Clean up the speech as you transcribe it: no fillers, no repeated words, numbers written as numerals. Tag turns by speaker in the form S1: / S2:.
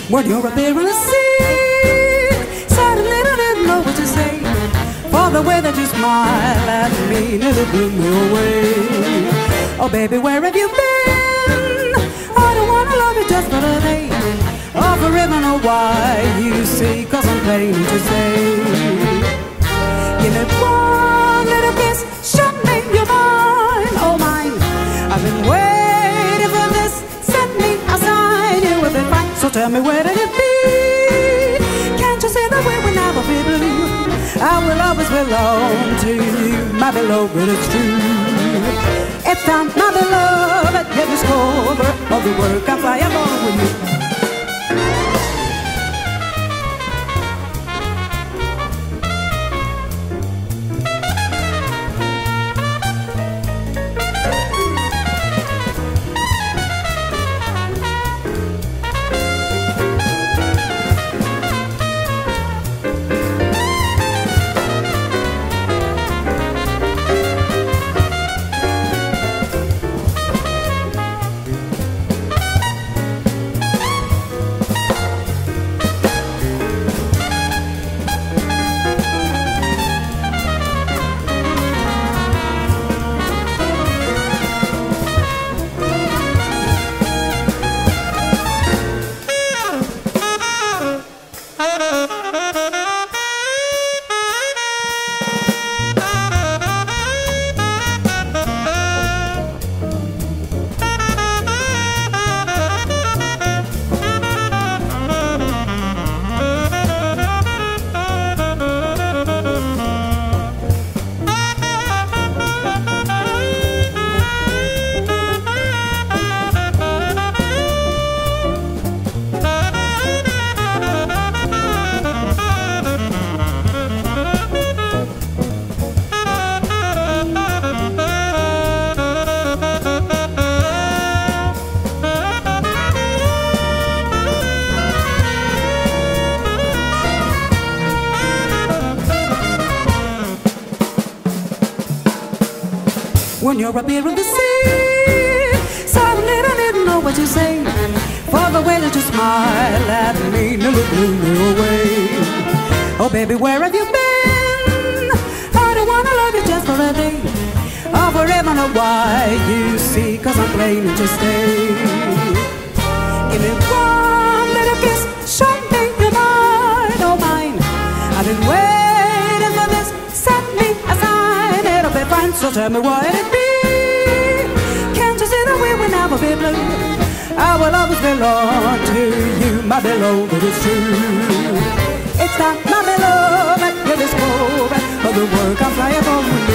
S1: When you're up there in the sea, suddenly I didn't know what to say. For the way that you smile at me nearly blew me away. Oh baby, where have you been? I don't wanna love you just for a day, or forever know why, you see, 'cause I'm plain to say. Give me one little kiss, show me you're mine, oh mine. I've been waiting for this, set me aside, you will be fine. So tell me, where did it be? Can't you see that we will never be blue? I will always belong to you, my beloved, it's true. It's time, my beloved, you discover all the work I fly along with you. When you're up here in the sea, suddenly I didn't know what to say. For the way that you smile at me nearly blew me away. Oh baby, where have you been? I don't wanna love you just for a day, or forever know why, you see, 'cause I'm planning to stay. Give me one little kiss, show me you're mine, oh mine. I've been waiting for this, set me aside, it'll be fine. So tell me what it be. Can't you see that we will never be blue? I will always belong to you, my beloved, it's true. It's not my beloved, you discover all the work I'm flying for.